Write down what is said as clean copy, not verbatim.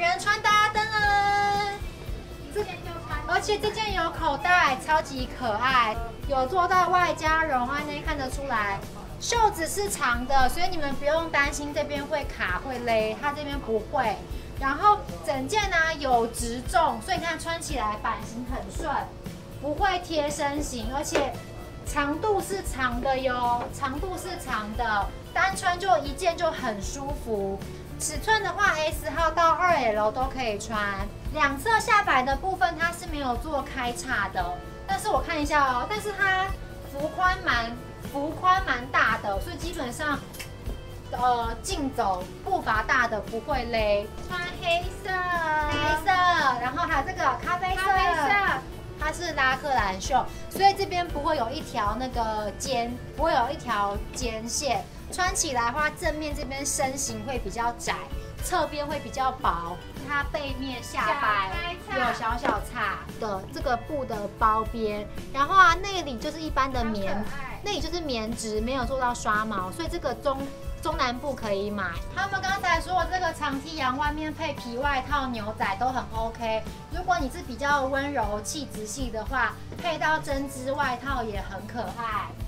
人穿搭灯了。而且这件有口袋，超级可爱，有做到外加绒，内看得出来。袖子是长的，所以你们不用担心这边会卡会勒，它这边不会。然后整件呢有直重，所以你看穿起来版型很顺，不会贴身型，而且长度是长的哟，长度是长的，单穿就一件就很舒服。尺寸的话 ，S 号到2L 都可以穿。两侧下摆的部分它是没有做开叉的，但是我看一下哦，但是它幅宽蛮大的，所以基本上竞走步伐大的不会勒。穿黑色，然后还有这个咖啡色，它是拉克兰袖，所以这边不会有一条那个肩，不会有一条肩线。穿起来的话，正面这边身形会比较窄，侧边会比较薄。它背面下摆有小叉的这个布的包边，然后内里就是一般的棉，内里就是棉质，没有做到刷毛，所以这个中南部可以买。他们刚才说这个长 T 羊外面配皮外套、牛仔都很 OK。如果你是比较温柔、气质系的话，配到针织外套也很可爱。